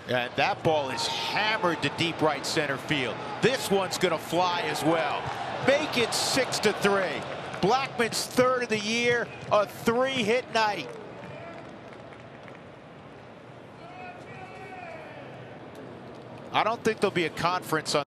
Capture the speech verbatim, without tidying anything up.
And that ball is hammered to deep right center field. This one's going to fly as well. Make it six to three. Blackmon's third of the year, a three-hit night. I don't think there'll be a conference on